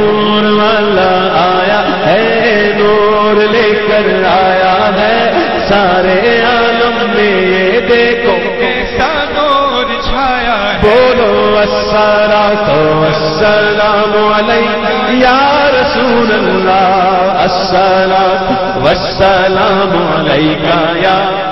नूर वाला आया है, नूर लेकर आया है सारे आलम में, ये देखो कैसा नूर छाया है। बोलो अस्सलातो वस्सलामु अलैका या रसूल अल्लाह, अस्सलातो वस्सलामु अलैका या